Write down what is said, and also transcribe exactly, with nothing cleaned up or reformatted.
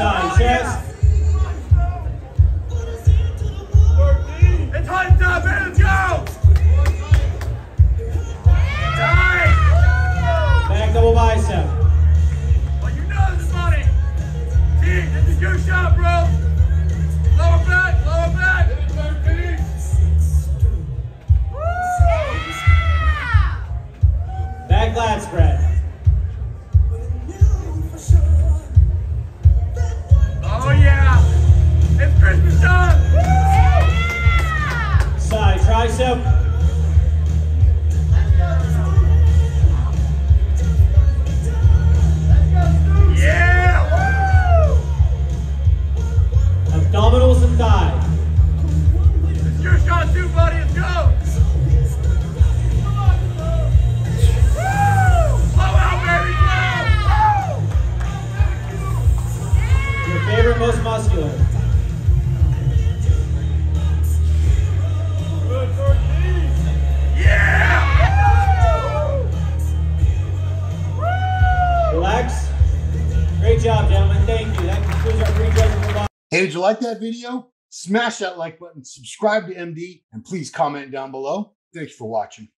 Side chest. It's hot time, man. Let's go. Nice. Back double bicep. Well, you know this is money. T, this is your shot, bro. Lower back, lower back. Back lat spread. Oh yeah, it's Christmas time. Side tricep. Yeah, woo! Abdominals and thigh. It's your shot too, buddy. Let's go. Favorite most muscular. Yeah! Relax. Great job, gentlemen. Thank you. That concludes our prejudging for body. Hey, did you like that video? Smash that like button, subscribe to M D, and please comment down below. Thanks for watching.